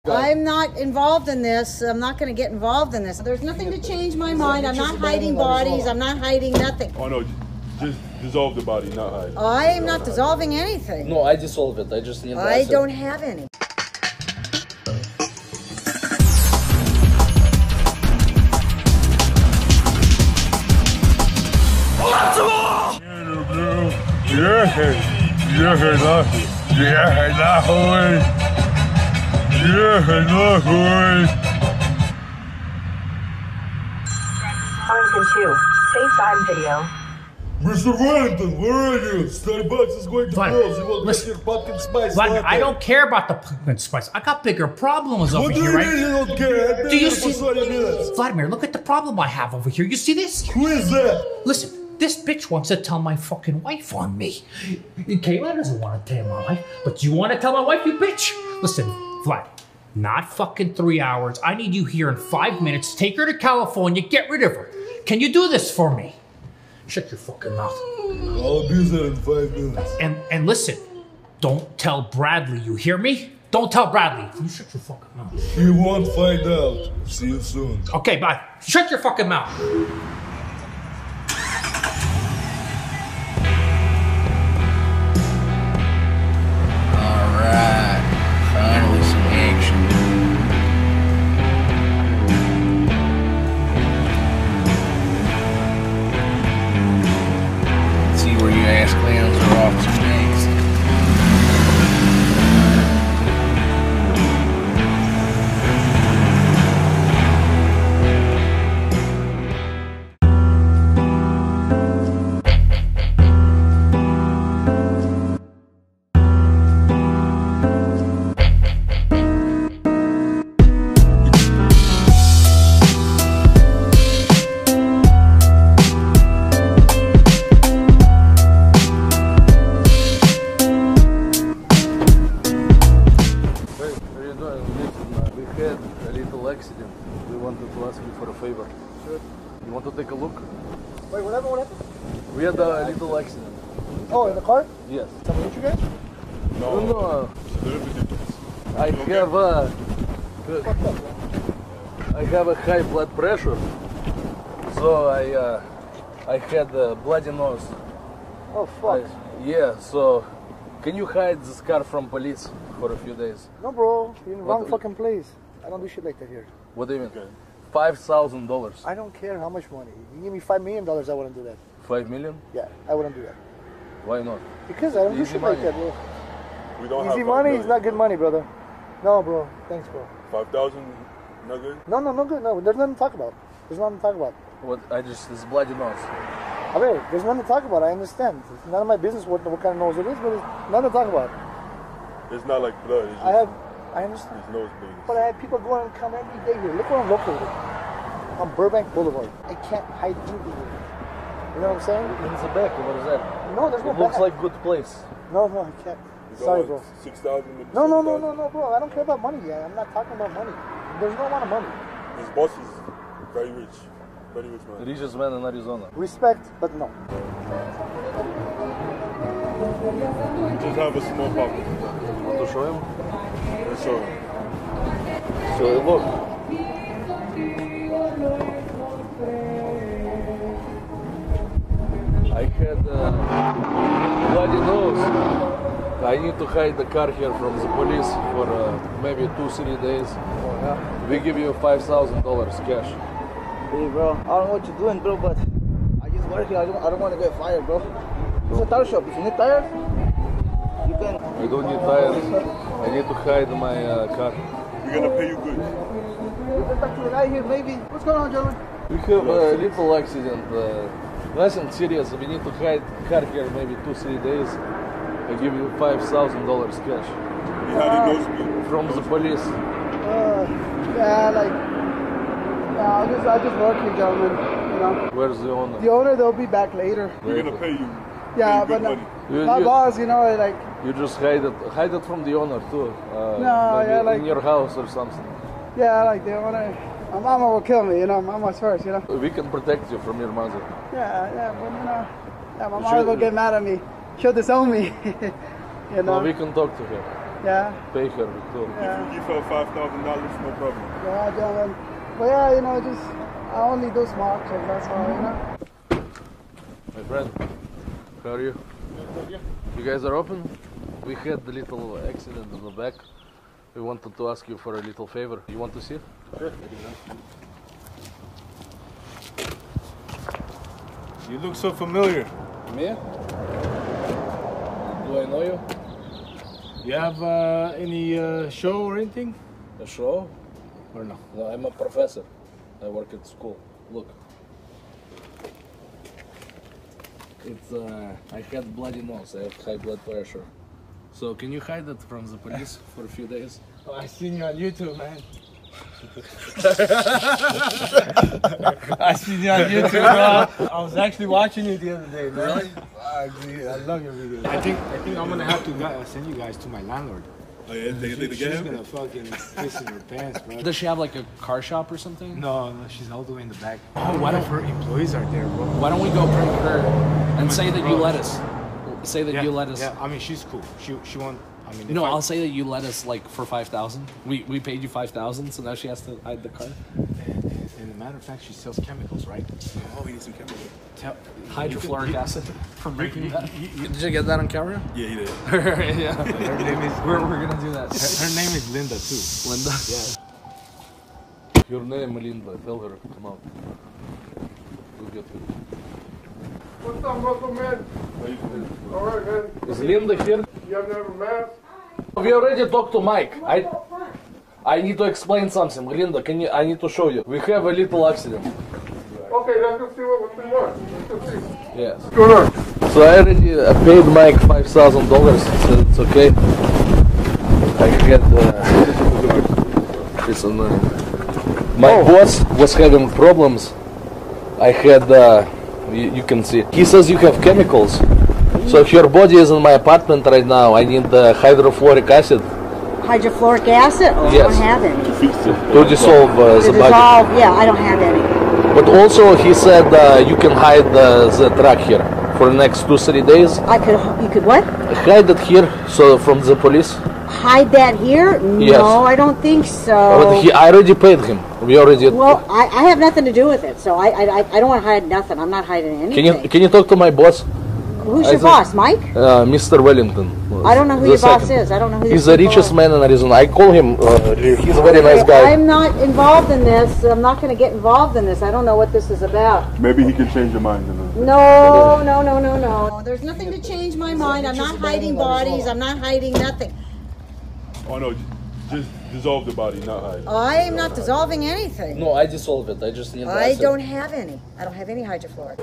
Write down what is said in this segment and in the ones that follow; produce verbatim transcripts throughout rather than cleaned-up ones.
I'm not involved in this. I'm not going to get involved in this. There's nothing to change my mind. I'm not hiding bodies. I'm not hiding nothing. Oh no, just dissolve the body, not hide. I am not dissolving anything. No, I dissolve it. I just need I don't have any. Yeah, yeah, yeah, Yeah, no, Arlington two, FaceTime video. Mister Wellington, where are you? Starbucks is going to Vladimir, close. You want to get your pumpkin spice Vladimir, latte. I don't care about the pumpkin spice. I got bigger problems over What do here, you right? mean you don't care? I've been Do you here for see? twenty minutes. Vladimir, look at the problem I have over here. You see this? Who is that? Listen, this bitch wants to tell my fucking wife on me. Kayla doesn't want to tell my wife, but you want to tell my wife, you bitch? Listen, Vlad, not fucking three hours. I need you here in five minutes. Take her to California, get rid of her. Can you do this for me? Shut your fucking mouth. I'll be there in five minutes. And and listen, don't tell Bradley, you hear me? Don't tell Bradley. You shut your fucking mouth. He won't find out. See you soon. Okay, bye. Shut your fucking mouth. Alright, finally some action. Let's see where you ass clowns are off to next. Accident. We wanted to ask you for a favor. Sure. You want to take a look? Wait, whatever, what happened? We had a little accident. Oh, in the car? Yes. Someone hit you guys? No, No, no. no. I have a, I have a high blood pressure, so I uh, I had a bloody nose. Oh, fuck. I, yeah. So, can you hide this car from police for a few days? No, bro. You're in the wrong What- fucking place. I don't do shit like that here. What do you mean? Five thousand dollars. I don't care how much money. You give me five million dollars, I wouldn't do that. Five million? Yeah, I wouldn't do that. Why not? Because I don't do Easy shit money. like that, bro. We don't Easy have money is not good money, brother. No, bro. Thanks, bro. Five thousand, not good. No, no, no good. No, there's nothing to talk about. There's nothing to talk about. What? I just this bloody nose. I mean, there's nothing to talk about. I understand. It's none of my business what, what kind of nose it is, but it's nothing to talk about. It's not like blood. It's just I have, I understand. his nose bleeding. But I have people going and come every day here. Look where I'm located. On Burbank Boulevard. I can't hide anything here. You know what I'm saying? In the back. What is that? No, there's no It looks back. like good place. No, no, I can't. You got Sorry, like bro. Six thousand. No, no, no, no, no, bro. I don't care about money. Yeah, I'm not talking about money. There's no amount of money. His boss is very rich, very rich man. Richest man in Arizona. Respect, but no. You just have a small pocket. Want to show him? Let's show him. So look. I had a bloody nose. I need to hide the car here from the police for uh, maybe two, three days. We give you five thousand dollars cash. Hey, bro, I don't know what you're doing, bro, but I just work here. I don't, I don't want to get fired, bro. It's a tire shop. If you need tires, you can. I don't need tires. I need to hide my uh, car. We're gonna pay you good. You can talk to the guy here, maybe. What's going on, gentlemen? We have a little accident. Uh, nothing serious. We need to hide car here maybe two, three days. I give you five thousand dollars cash He had a nosebleed. from the police. Uh, yeah, like, yeah, I just, I just work here, gentlemen. You know, Where's the owner? the owner, they'll be back later. We're gonna pay you. Yeah, pay you but good no, money. You- my you- boss, you know, like, You just hide it, hide it from the owner too. Uh, No, maybe yeah, like- in your house or something. yeah, like the owner. My mama will kill me, you know. Mama's first, you know. We can protect you from your mother. Yeah, yeah, but you know, yeah, my You mom should- will get mad at me. She'll disown me. You know. No, we can talk to her. Yeah. Pay her too. Yeah. Give her five thousand dollars, no problem. Yeah, gentlemen. But yeah, you know, just I only do small checks. That's all, you know. My friend, how are you? You guys are open? We had a little accident in the back. We wanted to ask you for a little favor. You want to see it? Sure. You look so familiar. Me? Do I know you? You have uh, any uh, show or anything? A show? Or no? No, I'm a professor. I work at school. Look. It's, uh, I had bloody nose. I have high blood pressure. So can you hide it from the police for a few days? Oh, I seen you on YouTube, man. I seen you on YouTube, bro. I was actually watching you the other day, man. Really? I, I love your videos. I think I think I'm gonna have to uh, send you guys to my landlord. Oh yeah, they, they, they She's get him? gonna fucking piss in her pants, bro. Does she have like a car shop or something? No, no, she's all the way in the back. Oh, why One don't of her employees are there, bro. why don't we go prank her and say that you Bro. let us? Say that Yeah, you let us. Yeah, I mean she's cool. She she won't. I mean, if No, I, I'll say that you let us like for five thousand. We we paid you five thousand, so now she has to hide the car. And a matter of fact, she sells chemicals, right? Oh, we need some chemicals. Tell, Hydrofluoric acid for making you- that. you- you- Did you get that on camera? Yeah, he did. yeah. Her name is We're, we're gonna do that. her, her name is Linda too. Linda. Yeah. Your name, Melinda. Tell her to come out. We'll get her. What's up, Muscle Man? All right, man. Is Linda here? You have never mask? We already talked to Mike. I I need to explain something. Linda, can you? I need to show you. We have a little accident. Okay, let's go see what, what we want. Let's go see. Yes. What's going on? So I already uh, paid Mike five thousand dollars. So it's okay. I get. Uh, listen, uh, my boss was having problems. I had. Uh, you, you can see. He says you have chemicals. So if your body is in my apartment right now, I need uh, hydrofluoric acid Hydrofluoric acid? Oh, Yes. I don't have any. to dissolve uh, To the body. dissolve, yeah, I don't have any. But also he said uh, you can hide uh, the truck here for the next two three days. I could, you could what? Hide it here, so from the police. Hide that here? Yes. No, I don't think so. But he, I already paid him. We already. Well, I, I have nothing to do with it, so I, I, I don't want to hide nothing. I'm not hiding anything. Can you can you talk to my boss, Who's I your think- boss, Mike? uh, Mister Wellington? I don't know who The your boss second. is. I don't know who He's your the people richest are. man in Arizona. I call him. Uh, he's a very nice guy. I'm not involved in this. I'm not going to get involved in this. I don't know what this is about. Maybe he can change your mind. No, no, no, no, no. There's nothing to change my mind. I'm not hiding bodies. I'm not hiding nothing. Oh no, just dissolve the body, not hide. I am not dissolving anything. No, I dissolve it. I just need. I don't have any. I don't have any hydrofluoric.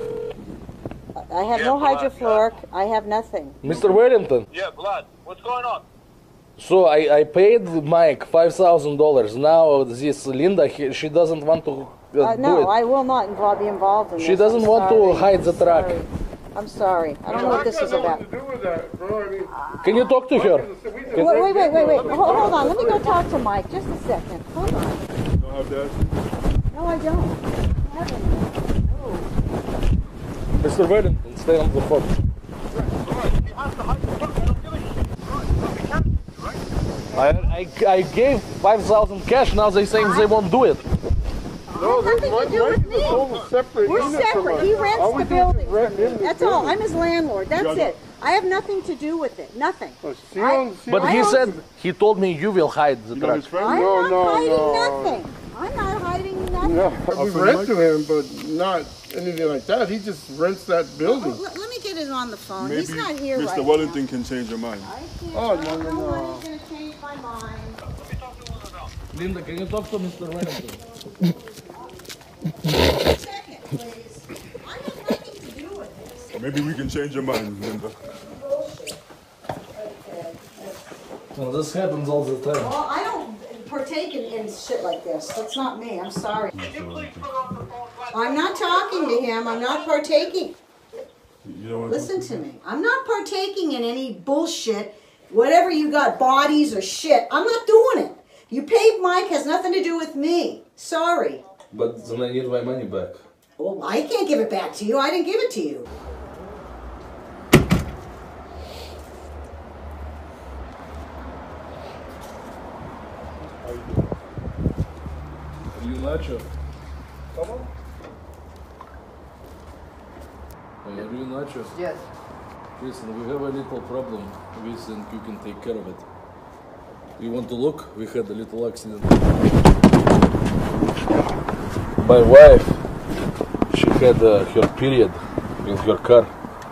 I have no hydrofluoric. I have nothing. Mister Wellington. Yeah, Vlad, what's going on? So I, I paid Mike five thousand dollars. Now this Linda, he, she doesn't want to uh, Uh, do no, it. I will not involve, be involved in She this. doesn't I'm want to sorry. hide the I'm truck. sorry. I'm sorry. I don't know what this is about. to do with that, bro. I mean, Can you talk to her? Wait, wait, wait, wait, wait. Hold, hold on. Let me go talk to Mike. Just a second. Hold on. you don't have that. No, I don't. I haven't. No. Mister Wellington, stay on the phone. I, I, I gave five thousand cash. Now they saying they won't do it. No, Nothing to do with me. separate. We're separate. He rents the building. rent him the That's all. building. I'm his landlord. That's Yeah, it. I have nothing to do with it. Nothing. She I- owns- she But I he don't- said he told me you will hide the You know truck. his friend? I'm no, not no, hiding no. nothing. I'm not hiding nothing. No, we rent to him, but not anything like that. He just rents that building. Let, let me get it on the phone. Maybe He's not here Mister right Wellington can change your mind. now. I can't. Oh, no, no, no. Nobody's going to change my mind. Linda, can you talk to Mister Wellington? One second, please. I have nothing to do with this. Maybe we can change your mind, Linda. Well, this happens all the time. Well, I don't partake in, in shit like this. That's not me. I'm sorry. I'm not talking to him. I'm not partaking. You don't want Listen to me. I'm not partaking in any bullshit. Whatever you got, bodies or shit. I'm not doing it. You paid Mike, has nothing to do with me. Sorry. But then I need my money back. Well, I can't give it back to you. I didn't give it to you. you Nacho? Come on. Are you Nacho? Yes. Listen, we have a little problem. We think you can take care of it. You want to look? We had a little accident. My wife, she had uh, her period in her car.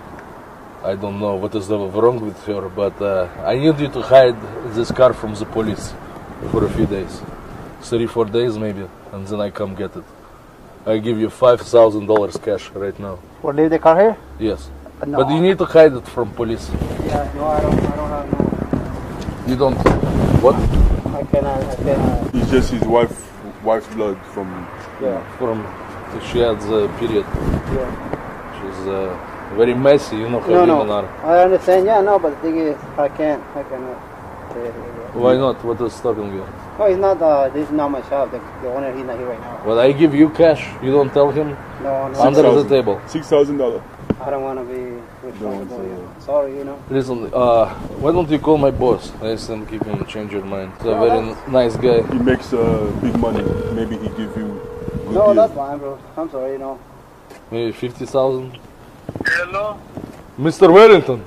I don't know what is wrong with her, but uh, I need you to hide this car from the police for a few days. Three, four days maybe, and then I come get it. I give you five thousand dollars cash right now. Or leave the car here? Yes. No. But you need to hide it from police. Yeah, no, I don't, I don't have no. You don't. What? I cannot, I cannot. It's just his wife, wife's blood from. Yeah. From she had the period. Yeah. She's uh, very messy, you know how No, women no. are. I understand, yeah, no, but the thing is, I can't, I cannot. Yeah, yeah, yeah. Why not? What is stopping you? No, it's not, uh, this is not my shop. The, the owner, he's not here right now. Well, I give you cash. You don't tell him. No, no. Under the table. Six thousand dollars. I don't want to be responsible. No, You know. Sorry, you know. Listen, uh, why don't you call my boss? I think he can change your mind. He's a No, very that's- nice guy. He makes uh, big money. Maybe he give you. Good No, deal. that's fine, bro. I'm sorry, you know. Maybe fifty thousand. Hello? Mister Wellington,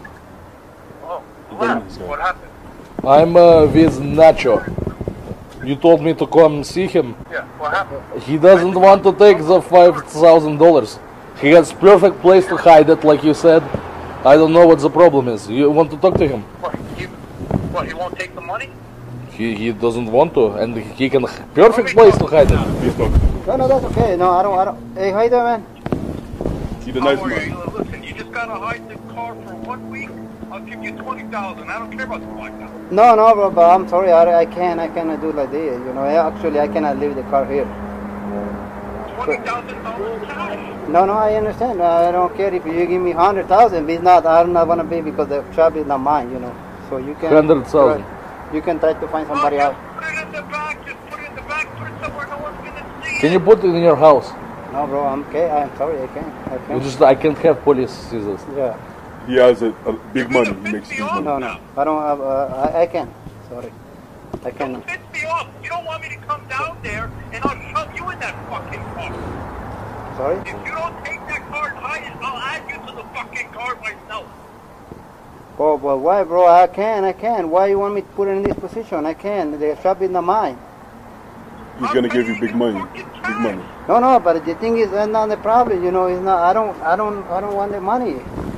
Oh, what? What happened? I'm uh, with Nacho. You told me to come see him. Yeah, what happened? He doesn't want to take the five thousand dollars. He has perfect place to hide it, like you said. I don't know what the problem is. You want to talk to him? What, he, what, he won't take the money? He he doesn't want to, and he can perfect place to hide it. Please talk. No, no, that's okay. No, I don't, I don't. Hey, how you doing, man? He's a How nice are man. you? Listen, you just gotta hide the car for one week. I'll give you twenty thousand. I don't care about the five thousand. No, no, bro, but I'm sorry. I, I can't, I cannot do like this. You know, actually, I cannot leave the car here. Twenty thousand dollars cash. No, no, I understand. I don't care if you give me hundred thousand. It's not. I'm not gonna be because the shop is not mine. You know, so you can. Hundred thousand. You can try to find somebody Well, else. just put it in the back. Just put it in the back. Put it somewhere no one's gonna see Can it. you put it in your house? No, bro, I'm okay. I'm sorry. I can't. I You can't. just I can't have police see this. Yeah. He has a, a big You're money. gonna He makes piss big me money. No, no, I don't have. Uh, I, I can't. Sorry. I Don't can't. piss me off. You don't want me to come down there and I'll shove you in that fucking car. Sorry. If you don't take that car and hide it, I'll add you to the fucking car myself. Oh, but why, bro? I can. I can. Why you want me to put it in this position? I can. The shop is not mine. He's gonna give you big money. Big money. No, no, but the thing is, that's not the problem. You know, it's not. I don't. I don't. I don't want the money.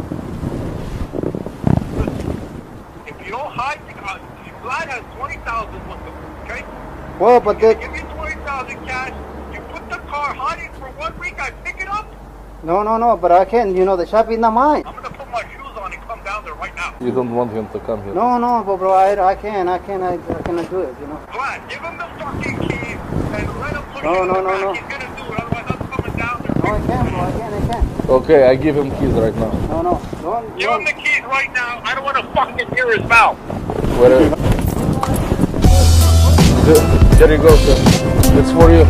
If you don't hide the car, Vlad has twenty thousand worth of it, okay? Well, but I the, give you twenty thousand cash. You put the car, hide it for one week. I pick it up. no, no, no. But I can. You know, the shop is not mine. I'm gonna put my shoes on and come down there right now. You don't want him to come here. No, no, but bro, I, I can. I can. I, I cannot do it. You know. Vlad, give him the fucking keys and let him put No, you in no, the no, back. no. He's gonna do it. Otherwise, I'm coming down there. No, I can, bro. I can. I can. Okay, I give him keys right now. No, no. Don't. Give him the keys right now. I don't want to fucking hear his mouth. Where? There you go, sir. It's for you.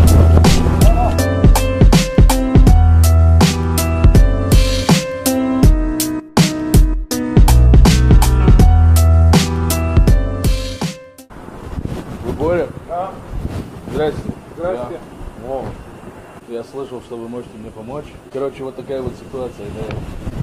Вы Боря? Да. Здрасте. Здрасте. Я, Вова. Я слышал, что вы можете мне помочь. Короче, вот такая вот ситуация. Да.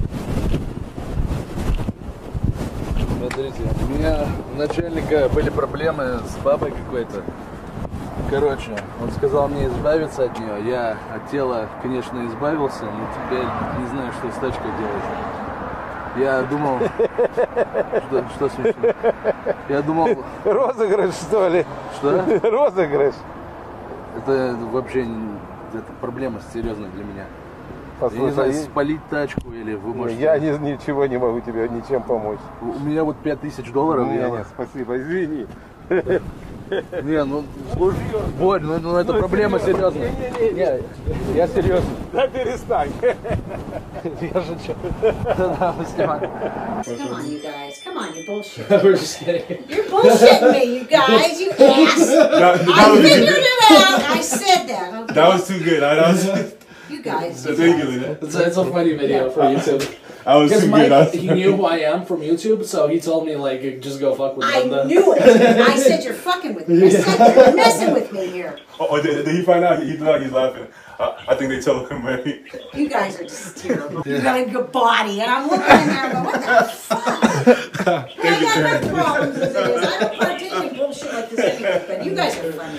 Смотрите, у меня у начальника были проблемы с бабой какой-то. Короче, он сказал мне избавиться от нее. Я от тела, конечно, избавился, но теперь не знаю, что с тачкой делать. Я думал... Что, что смешно? Я думал... Розыгрыш, что ли? Что? Розыгрыш. Это вообще не- это проблема серьезная для меня. Я не Послушай, знаю, я- спалить тачку или вы можете... я ни- ничего не могу тебе ничем помочь. У меня вот пять тысяч долларов. Не, я- не, спасибо, извини. Не, ну, слушай, Борь, ну, ну это проблема серьезная. Не, я серьезно. Да перестань. Я шучу. Да-да, мы снимаем. Come on, you guys. Come on, you bullshit. We're just kidding. You're bullshitting me, you guys. You ass. That, that I was figured good. it out. I said that. Okay. That was too good. I, that was, You guys. that's you guys. regular. It's a, it's a funny video for YouTube. I was Because too Mike, good. I was- he knew who I am from YouTube, so he told me like just go fuck with I Linda. knew it. I said you're fucking with me. I said you're messing with me here. Oh, oh, did, did he find out? He, he looked like he's laughing. Uh, I think they told him, man. You guys are just terrible. You got a good body, and I'm looking in there and going, what the fuck? I got enough problems as it is. I don't partake in bullshit like this anyway, but you guys are funny.